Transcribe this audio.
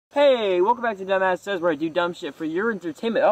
Hey, welcome back to Dumbass Says, where I do dumb shit for your entertainment.